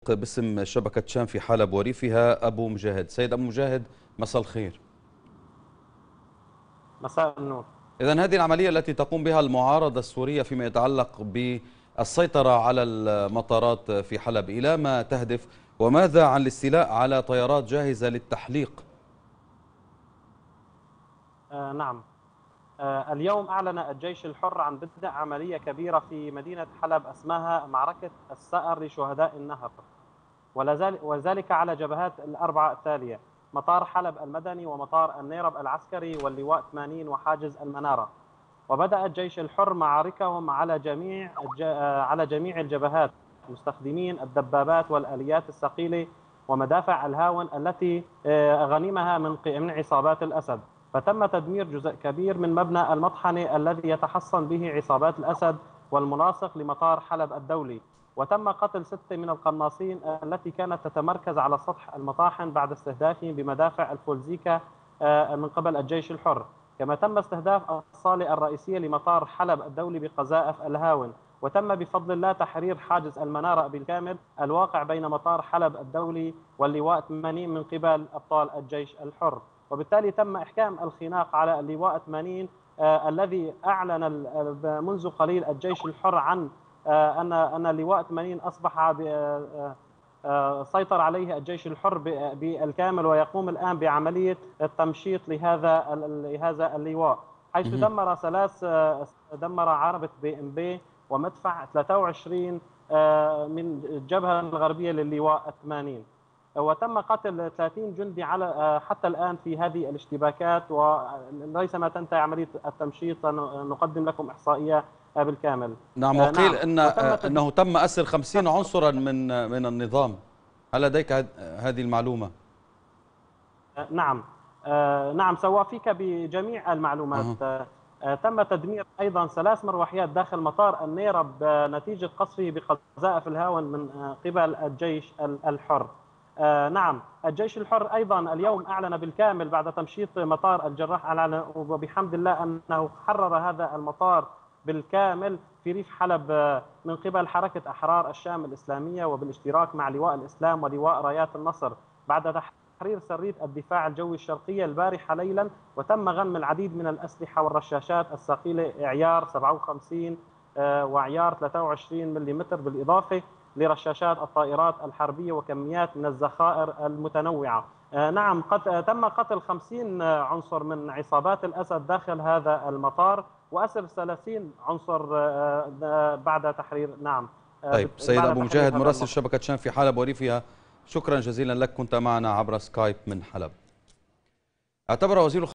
باسم شبكة شام في حلب وريفها أبو مجاهد. سيد أبو مجاهد، مساء الخير. مساء النور. إذن هذه العملية التي تقوم بها المعارضة السورية فيما يتعلق بالسيطرة على المطارات في حلب، إلى ما تهدف؟ وماذا عن الاستيلاء على طيارات جاهزة للتحليق؟ نعم. اليوم أعلن الجيش الحر عن بدء عملية كبيرة في مدينة حلب اسمها معركة الثأر لشهداء النهر، وذلك على جبهات الأربعة التالية: مطار حلب المدني، ومطار النيرب العسكري، واللواء 80، وحاجز المنارة. وبدأ الجيش الحر معاركهم على جميع الجبهات، مستخدمين الدبابات والآليات الثقيلة ومدافع الهاون التي غنمها من عصابات الأسد. فتم تدمير جزء كبير من مبنى المطحنة الذي يتحصن به عصابات الأسد والملاصق لمطار حلب الدولي. وتم قتل 6 من القناصين التي كانت تتمركز على سطح المطاحن بعد استهدافهم بمدافع الفولزيكا من قبل الجيش الحر. كما تم استهداف الصالة الرئيسية لمطار حلب الدولي بقذائف الهاون. وتم بفضل الله تحرير حاجز المنارة بالكامل الواقع بين مطار حلب الدولي واللواء 80 من قبل أبطال الجيش الحر. وبالتالي تم إحكام الخناق على اللواء 80 الذي أعلن منذ قليل الجيش الحر عن أن اللواء 80 أصبح سيطر عليه الجيش الحر بالكامل، ويقوم الآن بعملية التمشيط لهذا اللواء، حيث دمر عربة BMP ومدفع 23 من الجبهة الغربية للواء 80. وتم قتل 30 جندي على حتى الآن في هذه الاشتباكات، وليس ما تنتهي عملية التمشيط نقدم لكم إحصائية بالكامل. نعم، وقيل نعم. أنه تم أسر 50 عنصرا من النظام. هل لديك هذه المعلومة؟ نعم. نعم، سأوافيك بجميع المعلومات. تم تدمير أيضا 3 مروحيات داخل مطار النيرب نتيجة قصفه بقذائف الهاون من قبل الجيش الحر. نعم، الجيش الحر أيضا اليوم أعلن بالكامل بعد تمشيط مطار الجراح، أعلن وبحمد الله أنه حرر هذا المطار بالكامل في ريف حلب من قبل حركة أحرار الشام الإسلامية، وبالاشتراك مع لواء الإسلام ولواء رايات النصر، بعد تحرير سرية الدفاع الجوي الشرقية البارحة ليلا. وتم غنم العديد من الأسلحة والرشاشات الثقيلة عيار 57 وعيار 23 ملم، بالإضافة لرشاشات الطائرات الحربية وكميات من الذخائر المتنوعة. نعم، تم قتل 50 عنصر من عصابات الأسد داخل هذا المطار، وأسر 30 عنصر بعد تحرير. نعم. طيب، سيد أبو مجاهد، مراسل شبكة شام في حلب وريفها، شكرا جزيلا لك، كنت معنا عبر سكايب من حلب. اعتبر وزير